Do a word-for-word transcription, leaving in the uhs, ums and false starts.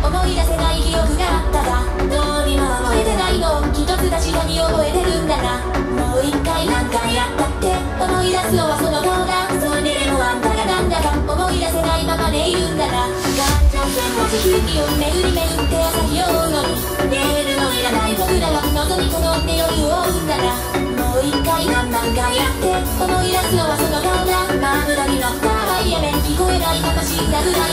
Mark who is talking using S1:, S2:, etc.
S1: 思い出せない記憶があったが、どうにも覚えてないの。一つ確かに覚えてるんだな。もう一回何回やったって思い出すのはその顔だ。それでもあんたがなんだか思い出せないままでいるんだな。ガンジャ線の地響きを巡り巡って朝日を追うのに、レールのいらない僕らが望み込んで夜を追うんだな。もう一回何万回やって思い出すのはその顔だ。まぶたに乗ったハイエメン聞こえない話だぐらい